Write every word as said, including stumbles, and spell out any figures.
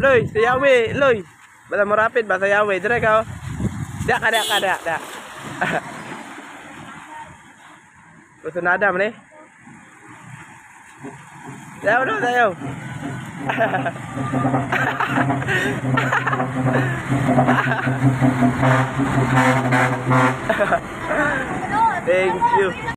Loy, sayawi, loy. Bala mo rapid ba sayawi dire ka. Dak kada kada dak. Gusto nada man eh. Sayaw do, sayaw. Thank you.